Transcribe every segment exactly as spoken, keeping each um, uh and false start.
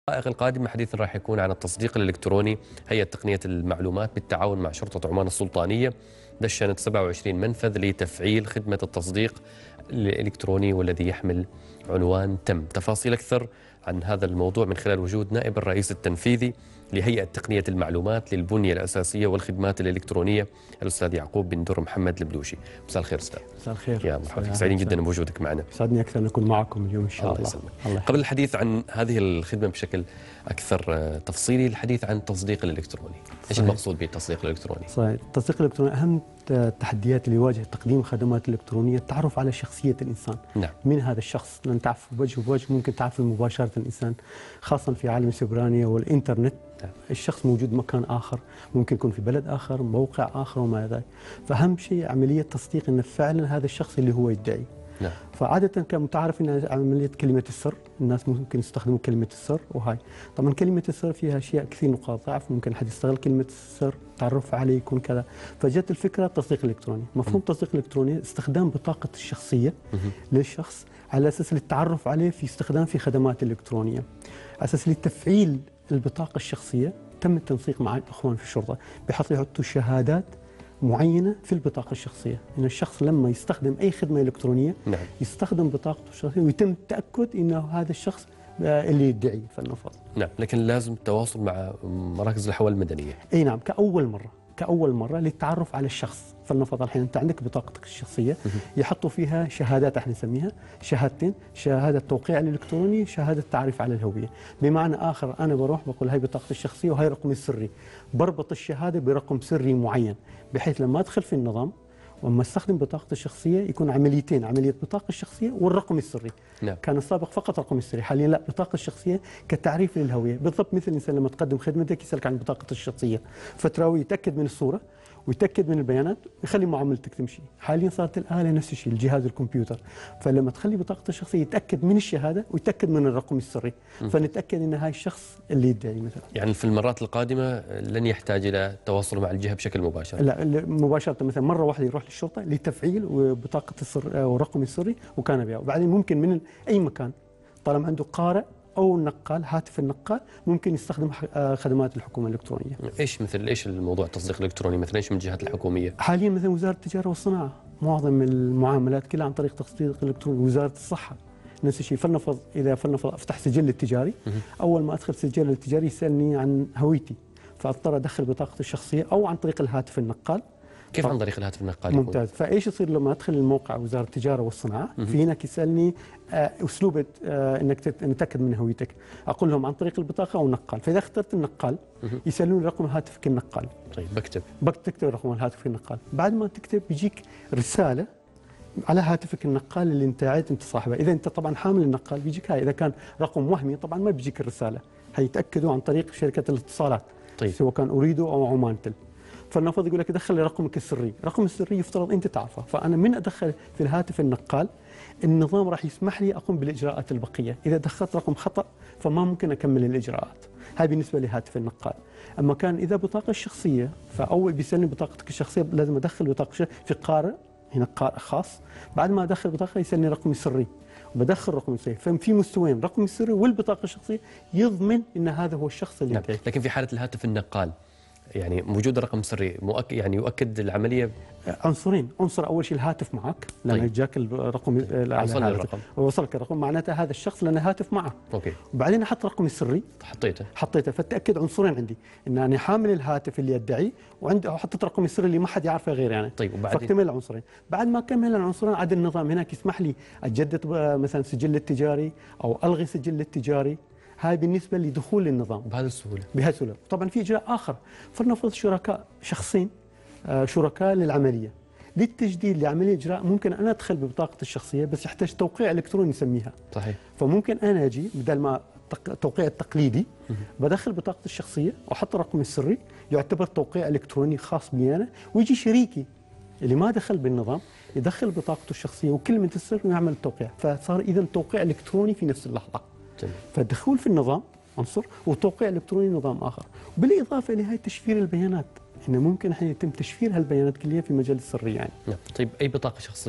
الدقائق القادمة حديثنا راح يكون عن التصديق الإلكتروني. هيئة تقنية المعلومات بالتعاون مع شرطة عمان السلطانية دشنت سبعة وعشرين منفذ لتفعيل خدمة التصديق الإلكتروني والذي يحمل عنوان تم. تفاصيل أكثر عن هذا الموضوع من خلال وجود نائب الرئيس التنفيذي لهيئة تقنية المعلومات للبنية الأساسية والخدمات الإلكترونية الأستاذ يعقوب بن در محمد البلوشي. مساء الخير أستاذ. مساء الخير. يا مرحبا، سعيدين جدا بوجودك معنا. سعدني أكثر أن أكون معكم اليوم إن شاء الله. الله يسلمك. الله. قبل الحديث عن هذه الخدمة بشكل أكثر تفصيلي، الحديث عن التصديق الإلكتروني. إيش صحيح. المقصود بالتصديق الإلكتروني؟ صحيح. التصديق الإلكتروني أهم التحديات اللي يواجه تقديم خدمات إلكترونية التعرف على شخصية الإنسان. نعم. من هذا الشخص، لأن تعرف وجه بوجه ممكن تعرف مباشرة الإنسان، خاصة في عالم السيبرانية والإنترنت. نعم. الشخص موجود مكان آخر، ممكن يكون في بلد آخر، موقع آخر وما إلى ذلك. فأهم شيء عملية تصديق أن فعلا هذا الشخص اللي هو يدعي. نعم. فعادة كمتعرف أن عملية كلمة السر، الناس ممكن يستخدموا كلمة السر، وهاي طبعا كلمة السر فيها أشياء كثير نقاط ضعف، ممكن حد يستغل كلمة السر، تعرف عليه يكون كذا. فجت الفكرة التصديق الإلكتروني. مفهوم التصديق الإلكتروني استخدام بطاقة الشخصية للشخص على أساس للتعرف عليه في استخدام في خدمات إلكترونية، على أساس لتفعيل البطاقة الشخصية. تم التنسيق مع الإخوان في الشرطة بحيث يحطوا شهادات معينة في البطاقة الشخصية، إن الشخص لما يستخدم أي خدمة إلكترونية نعم. يستخدم بطاقته الشخصية ويتم التأكد إنه هذا الشخص اللي يدعي فلنفرض. نعم، لكن لازم التواصل مع مراكز الحوال المدنية. أي نعم، كأول مرة كأول مرة للتعرف على الشخص. فلنفرض الحين أنت عندك بطاقتك الشخصية يحطوا فيها شهادات، احنا نسميها شهادتين، شهادة توقيع الإلكتروني، شهادة تعريف على الهوية. بمعنى آخر أنا بروح بقول هاي بطاقتي الشخصية وهي رقمي السري، بربط الشهادة برقم سري معين بحيث لما أدخل في النظام وأما استخدم بطاقتي الشخصية يكون عمليتين، عملية بطاقة الشخصية والرقم السري. نعم. كان السابق فقط رقم السري، حاليا لا، بطاقة الشخصية كتعريف للهوية. بالضبط مثل الإنسان لما تقدم خدمتك يسألك عن بطاقة الشخصية، فتراوي يتأكد من الصورة ويتأكد من البيانات ويخلي معاملتك تمشي. حاليا صارت الآلة نفس الشيء، الجهاز الكمبيوتر، فلما تخلي بطاقة الشخصية يتأكد من الشهادة ويتأكد من الرقم السري، م. فنتأكد أن هاي الشخص اللي يدعي مثلا. يعني في المرات القادمة لن يحتاج إلى التواصل مع الجهة بشكل مباشر؟ لا، مباشرة مثلا مرة واحدة يروح للشرطة لتفعيل وبطاقة السر والرقم السري وكان بها، وبعدين ممكن من أي مكان طالما عنده قارئ أو النقال، هاتف النقال، ممكن يستخدم خدمات الحكومة الإلكترونية. إيش مثل إيش الموضوع التصديق الإلكتروني مثلا إيش من الجهات الحكومية؟ حاليا مثلا وزارة التجارة والصناعة معظم المعاملات كلها عن طريق تصديق إلكتروني. وزارة الصحة نفس الشيء. فلنفرض إذا فلنفرض أفتح سجل التجاري، أول ما أدخل سجل التجاري يسألني عن هويتي، فأضطر أدخل بطاقتي الشخصية أو عن طريق الهاتف النقال. كيف عن طريق الهاتف النقال؟ ممتاز. فايش يصير لما ادخل الموقع وزاره التجاره والصناعه؟ في هناك يسالني آه اسلوب آه انك تتاكد من هويتك، اقول لهم عن طريق البطاقه او النقال، فاذا اخترت النقال يسالوني رقم هاتفك النقال. طيب بكتب بكتب رقم الهاتف النقال، بعد ما تكتب بيجيك رساله على هاتفك النقال اللي انت عايز انت صاحبه. اذا انت طبعا حامل النقال بيجيك هاي، اذا كان رقم وهمي طبعا ما بيجيك الرساله، هيتاكدوا عن طريق شركه الاتصالات. طيب. سواء كان اريدو او عمان تل. فالنفذ يقول لك دخل لي رقمك السري، رقم السري يفترض انت تعرفه، فانا من ادخل في الهاتف النقال النظام راح يسمح لي اقوم بالاجراءات البقيه، اذا دخلت رقم خطا فما ممكن اكمل الاجراءات. هاي بالنسبه لهاتف النقال. اما كان اذا بطاقه الشخصيه فاول بيسالني بطاقتك الشخصيه لازم ادخل بطاقه في قارئ، هنا قارئ خاص، بعد ما ادخل بطاقه يسالني رقمي السري وبدخل رقم السري، ففي مستويين، رقم السري والبطاقه الشخصيه يضمن ان هذا هو الشخص اللي. نعم. لكن في حاله الهاتف النقال يعني وجود الرقم السري مؤكد يعني يؤكد العمليه عنصرين، عنصر اول شيء الهاتف معك لما طيب. جاك الرقم طيب. وصل الرقم وصلك الرقم معناته هذا الشخص لانه هاتف معه. اوكي. وبعدين احط رقمي السري حطيته حطيته فتاكد عنصرين عندي ان انا حامل الهاتف اللي يدعي وعندي حطيت رقمي السري اللي ما حد يعرفه غير يعني. طيب وبعدين فاكتمل العنصرين، بعد ما اكمل العنصرين عاد النظام هناك يسمح لي اجدد مثلا سجل التجاري او الغي سجل التجاري. هاي بالنسبه لدخول النظام بهذه السهوله. بهذه السهوله. طبعا في اجراء اخر، فلنفرض شركاء شخصين آه شركاء للعمليه، للتجديد لعمليه اجراء ممكن انا ادخل ببطاقتي الشخصيه بس يحتاج توقيع الكتروني نسميها. صحيح. فممكن انا اجي بدل ما التوقيع التقليدي بدخل بطاقتي الشخصيه واحط الرقم السري يعتبر توقيع الكتروني خاص بي انا، ويجي شريكي اللي ما دخل بالنظام يدخل بطاقته الشخصيه وكلمه السر ويعمل التوقيع، فصار اذا توقيع الكتروني في نفس اللحظه. جميل. فالدخول في النظام عنصر وتوقيع الكتروني نظام اخر، بالاضافه لهي تشفير البيانات، انه ممكن الحين يتم تشفير هالبيانات كلها في مجال السريه يعني. نعم. طيب اي بطاقه شخصيه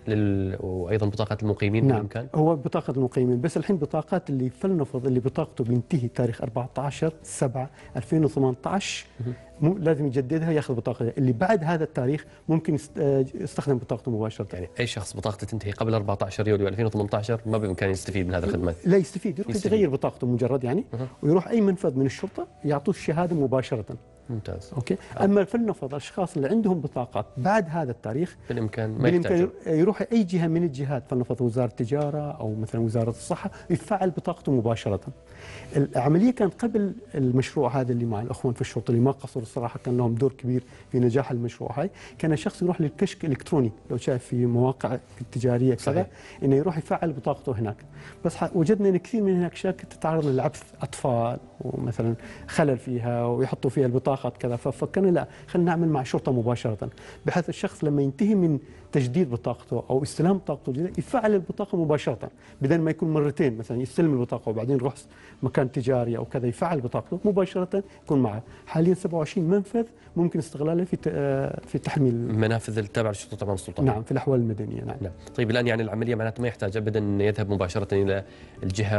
لل... وايضا بطاقات المقيمين نعم بالامكان؟ هو بطاقة المقيمين، بس الحين بطاقات اللي فلنفرض اللي بطاقته بينتهي تاريخ أربعة عشر سبعة ألفين وثمانية عشر مو لازم يجددها، ياخذ بطاقة اللي بعد هذا التاريخ ممكن يستخدم بطاقته مباشرة. يعني اي شخص بطاقته تنتهي قبل أربعة عشر يوليو ألفين وثمانية عشر ما بامكانه يستفيد من هذه الخدمات؟ لا يستفيد، يروح يستفيد. يغير بطاقته مجرد يعني أه. ويروح اي منفذ من الشرطة يعطوه الشهادة مباشرة. ممتاز. اوكي. اما فلنفرض الاشخاص اللي عندهم بطاقات بعد هذا التاريخ بالامكان ما بالامكان يحتاجون يروح اي جهه من الجهات، فلنفرض وزاره التجاره او مثلا وزاره الصحه، يفعل بطاقته مباشره. العمليه كانت قبل المشروع هذا اللي مع الاخوان في الشرطه اللي ما قصروا الصراحه، كان لهم دور كبير في نجاح المشروع هاي. كان الشخص يروح للكشك الالكتروني، لو شاف في مواقع التجاريه كذا انه يروح يفعل بطاقته هناك. بس وجدنا ان كثير من هناك شركات تتعرض للعبث، اطفال ومثلا خلل فيها ويحطوا فيها البطاقات كذا. ففكرنا لا، خلينا نعمل مع الشرطه مباشره، بحيث الشخص لما ينتهي من تجديد بطاقته او استلام بطاقته الجديده يفعل البطاقه مباشره، بدل ما يكون مرتين مثلا يستلم البطاقه وبعدين يروح مكان تجاري او كذا، يفعل بطاقته مباشره يكون معه. حاليا سبعة وعشرين منفذ ممكن استغلاله في في تحميل منافذ التابعه للشرطه طبعا السلطانيه. نعم، في الاحوال المدنيه. نعم. نعم. طيب الان يعني العمليه معناته ما يحتاج ابدا ان يذهب مباشره الى الجهه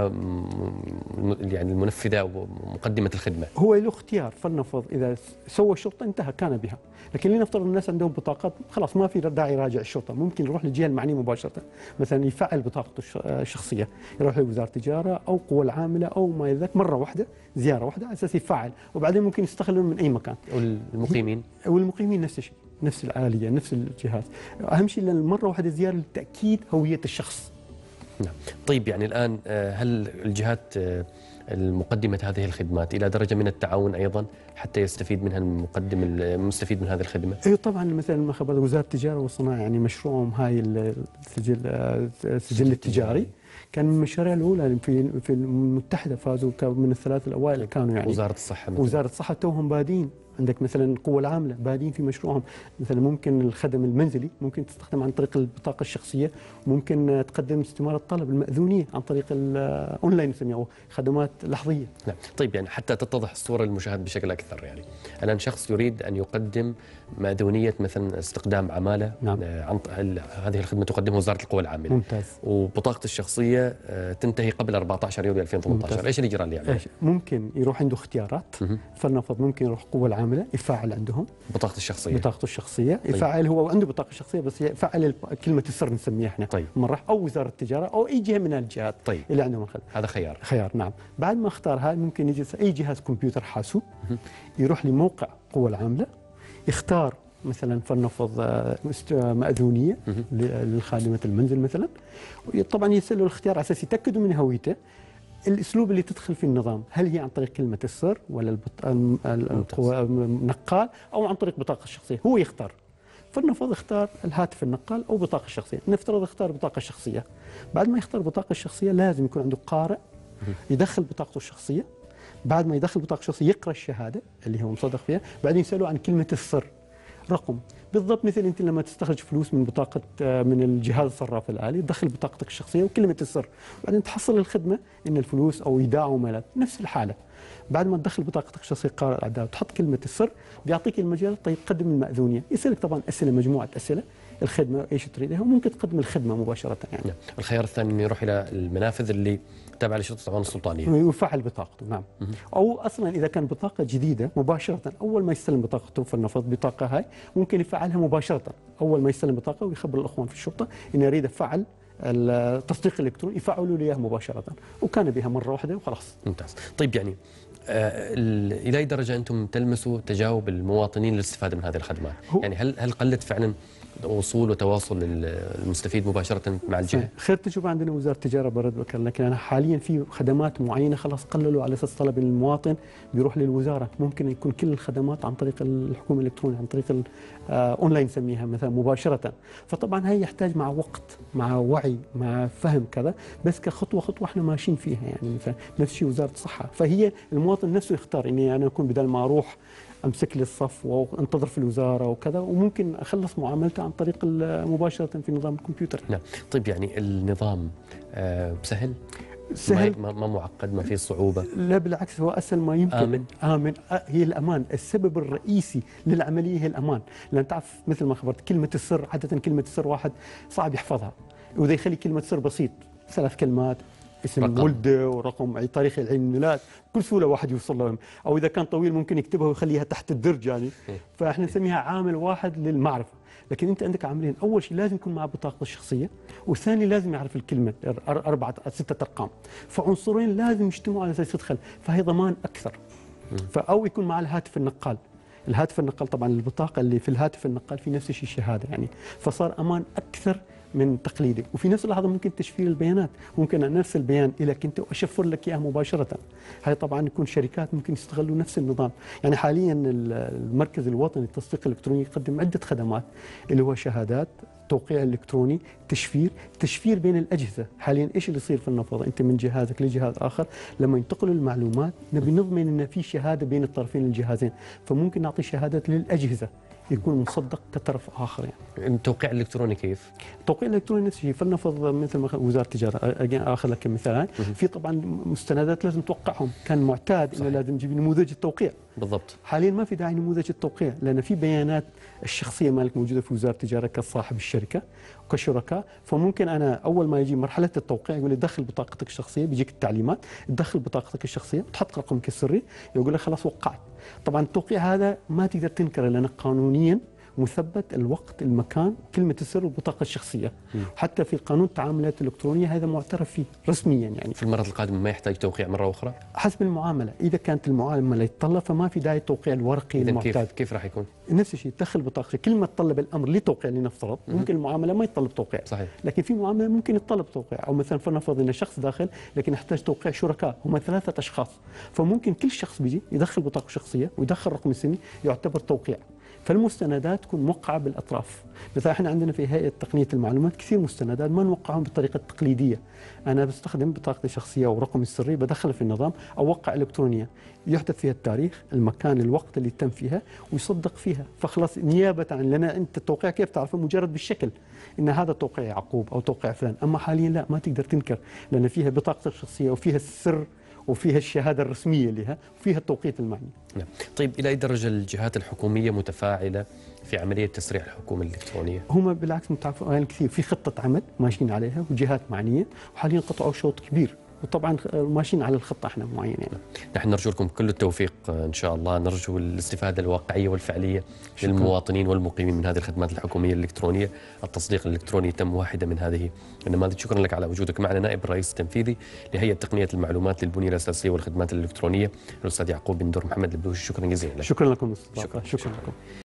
يعني المنفذه او مقدمه الخدمه. هو له اختيار، فلنفرض اذا سوى الشرطه انتهى كان بها، لكن لنفترض الناس عندهم بطاقات خلاص ما في داعي يراجع الشرطه، ممكن يروح للجهه المعنيه مباشره، مثلا يفعل بطاقته الشخصيه، يروح لوزاره التجاره او قوى العامله او ما ذاك مره واحده، زياره واحده على اساس يفعل، وبعدين ممكن يستخدمون من اي مكان. والمقيمين؟ والمقيمين نفس الشيء، نفس الآلية، نفس الجهاز. اهم شيء لان مره واحده زياره لتاكيد هويه الشخص. نعم. طيب يعني الان هل الجهات المقدمة هذه الخدمات إلى درجة من التعاون أيضا حتى يستفيد منها المقدم المستفيد من هذه الخدمة؟ اي طبعا، مثلا وزارة التجارة والصناعة يعني مشروعهم هاي السجل السجل التجاري كان من المشاريع الأولى في في المتحدة، فازوا من الثلاث الأوائل كانوا يعني. وزارة الصحة مثلا. وزارة الصحة توهم بادين، عندك مثلا القوى العاملة بادين في مشروعهم، مثلا ممكن الخدم المنزلي ممكن تستخدم عن طريق البطاقة الشخصية، ممكن تقدم استمارة الطلب المأذونية عن طريق الأونلاين نسميها أو خدمات لحظية. نعم. طيب يعني حتى تتضح الصورة للمشاهد بشكل أكثر، يعني الآن شخص يريد أن يقدم مأذونية مثلا استقدام عمالة. نعم. عن هذه الخدمة تقدمها وزارة القوى العاملة. ممتاز. وبطاقة الشخصية تنتهي قبل أربعة عشر يوليو ألفين وثمانية عشر. ايش الإجراء اللي يعمله؟ ممكن يروح عنده اختيارات، فلنفرض ممكن يروح قوى العاملة يفعل عندهم بطاقة الشخصية. بطاقته الشخصية يفعل. طيب. هو عنده بطاقة شخصية بس يفعل كلمة السر نسميها احنا. طيب. مرة أو وزارة التجارة أو أي جهة من الجهات. طيب. اللي عندهم الخدمة. هذا خيار. خيار نعم. بعد ما اختار هاي ممكن يجي أي جهاز كمبيوتر حاسوب يروح لموقع قوى العاملة، يختار مثلا فلنفرض مأذونية لخادمة المنزل مثلا، طبعا يسألوا الاختيار على أساس يتأكدوا من هويته. الاسلوب اللي تدخل فيه النظام، هل هي عن طريق كلمه السر ولا النقال او عن طريق بطاقه الشخصيه؟ هو يختار. فلنفرض اختار الهاتف النقال او بطاقه الشخصيه، نفترض اختار بطاقه الشخصيه. بعد ما يختار بطاقه الشخصيه لازم يكون عنده قارئ يدخل بطاقته الشخصيه. بعد ما يدخل بطاقه الشخصيه يقرا الشهاده اللي هو مصدق فيها، بعدين يسالوا عن كلمه السر، رقم بالضبط مثل انت لما تستخرج فلوس من بطاقه من الجهاز الصراف الالي تدخل بطاقتك الشخصيه وكلمه السر، بعدين تحصل الخدمه ان الفلوس او ايداع عملات نفس الحاله. بعد ما تدخل بطاقتك الشخصيه قارئ الاعداد وتحط كلمه السر بيعطيك المجال. طيب قدم المأذونيه، يسالك طبعا اسئله، مجموعه اسئله، الخدمه ايش تريدها، وممكن تقدم الخدمه مباشره يعني. نعم. الخيار الثاني انه يروح الى المنافذ اللي تابعه لشرطه طبعا السلطانيه ويفعل بطاقته. نعم. م- او اصلا اذا كان بطاقه جديده مباشره اول ما يستلم بطاقته، فلنفرض بطاقه هاي ممكن يفعلها مباشره اول ما يستلم بطاقه ويخبر الاخوان في الشرطه انه يريد افعل التصديق الالكتروني، يفعلوا له اياه مباشره، وكان بها مره واحده وخلاص. ممتاز. طيب يعني آه الى اي درجه انتم تلمسوا تجاوب المواطنين للاستفاده من هذه الخدمات؟ يعني هل هل قلت فعلا وصول وتواصل المستفيد مباشره مع الجهه؟ خير تجربه عندنا وزاره التجاره برد بكر، لكن انا حاليا في خدمات معينه خلاص قللوا على اساس طلب المواطن بيروح للوزاره، ممكن يكون كل الخدمات عن طريق الحكومه الالكترونيه، عن طريق الاونلاين نسميها مثلا مباشره. فطبعا هي يحتاج مع وقت، مع وعي، مع فهم كذا، بس كخطوه خطوه احنا ماشيين فيها يعني. مثلا نفس الشيء وزاره الصحه، فهي المواطن نفسه يختار اني انا اكون بدل ما اروح امسك لي الصف وانتظر في الوزاره وكذا، وممكن اخلص معاملته عن طريق مباشره في نظام الكمبيوتر. نعم. طيب يعني النظام آه سهل؟ سهل، ما ما معقد، ما فيه صعوبة. لا بالعكس، هو اسهل ما يمكن. آمن. آمن. آه، هي الأمان. السبب الرئيسي للعملية هي الأمان، لأن تعرف مثل ما خبرت كلمة السر، عادة كلمة السر واحد صعب يحفظها، وإذا يخلي كلمة سر بسيط، ثلاث كلمات، اسم رقم. ولده ورقم أي تاريخ العيد الميلاد، بكل سهولة واحد يوصل لهم، أو إذا كان طويل ممكن يكتبها ويخليها تحت الدرج يعني. فإحنا نسميها عامل واحد للمعرفة. لكن أنت عندك عاملين، أول شيء لازم يكون معه بطاقته الشخصية، والثاني لازم يعرف الكلمة أربعة ستة أرقام، فعنصرين لازم يجتمعوا على أساس يدخل، فهي ضمان أكثر. فأو يكون مع الهاتف النقال. الهاتف النقال طبعا البطاقة اللي في الهاتف النقال في نفس الشيء شهادة يعني، فصار أمان أكثر من تقليدي. وفي نفس اللحظه ممكن تشفير البيانات، ممكن ارسل بيان لك انت واشفر لك اياه مباشره. هاي طبعا يكون شركات ممكن يستغلوا نفس النظام. يعني حاليا المركز الوطني للتصديق الالكتروني يقدم عده خدمات، اللي هو شهادات، توقيع الكتروني، تشفير، تشفير بين الاجهزه. حاليا ايش اللي يصير في النفط؟ انت من جهازك لجهاز اخر لما ينتقلوا المعلومات نبي نضمن ان في شهاده بين الطرفين الجهازين، فممكن نعطي شهادات للاجهزه يكون مصدق كطرف اخر يعني. التوقيع الالكتروني كيف؟ التوقيع الالكتروني نفس الشيء، فلنفرض مثل ما وزاره التجاره، اخذ لك كمثال، في طبعا مستندات لازم توقعهم، كان معتاد انه لازم تجيب نموذج التوقيع. بالضبط. حاليا ما في داعي نموذج التوقيع، لان في بيانات الشخصيه مالك موجوده في وزاره التجاره كصاحب الشركه وكشركاء، فممكن انا اول ما يجي مرحله التوقيع يقول لي دخل بطاقتك الشخصيه، بيجيك التعليمات تدخل بطاقتك الشخصيه وتحط رقمك السري، يقول لك خلاص وقعت. طبعا التوقيع هذا ما تقدر تنكره، لان قانونيا مثبت الوقت، المكان، كلمة السر والبطاقة الشخصية. م. حتى في قانون التعاملات الإلكترونية هذا معترف فيه رسميا يعني. في المرة القادمة ما يحتاج توقيع مرة أخرى؟ حسب المعاملة، إذا كانت المعاملة يتطلب فما في داعي التوقيع الورقي المعتاد. كيف كيف راح يكون؟ نفس الشيء، تدخل بطاقة، كل ما تطلب الأمر لتوقيع لنفترض، ممكن المعاملة ما يتطلب توقيع. صحيح. لكن في معاملة ممكن يتطلب توقيع، أو مثلا فلنفرض إن شخص داخل لكن يحتاج توقيع شركاء هم ثلاثة أشخاص، فممكن كل شخص بيجي يدخل بطاقة شخصية ويدخل رقم السني يعتبر توقيع. فالمستندات تكون موقعة بالأطراف. مثلا احنا عندنا في هيئة تقنية المعلومات كثير مستندات ما نوقعهم بالطريقة التقليدية. أنا بستخدم بطاقتي الشخصية ورقم السري بدخله في النظام، أوقع إلكترونيا يحدث فيها التاريخ، المكان، الوقت اللي تم فيها ويصدق فيها، فخلاص نيابة عن، لأن أنت التوقيع كيف تعرفه؟ مجرد بالشكل إن هذا توقيع يعقوب أو توقيع فلان. أما حاليا لا، ما تقدر تنكر، لأن فيها بطاقة الشخصية وفيها السر وفيها الشهادة الرسمية لها وفيها التوقيت المعني. نعم. طيب إلى أي درجة الجهات الحكومية متفاعلة في عملية تسريع الحكومة الإلكترونية؟ هم بالعكس متفاعلين كثير، في خطة عمل ماشيين عليها وجهات معنية، وحاليا قطعوا شوط كبير، وطبعا ماشيين على الخطة احنا معينة يعني. نحن نرجو لكم كل التوفيق إن شاء الله، نرجو الاستفادة الواقعية والفعلية شكرا. للمواطنين والمقيمين من هذه الخدمات الحكومية الإلكترونية. التصديق الإلكتروني تم واحدة من هذه النماذج. شكرا لك على وجودك معنا، نائب الرئيس التنفيذي لهيئة تقنية المعلومات للبنية الأساسية والخدمات الإلكترونية، الأستاذ يعقوب بن دور محمد البلوشي. شكرا جزيلا لك. شكرا لكم. شكرا, شكرا لكم.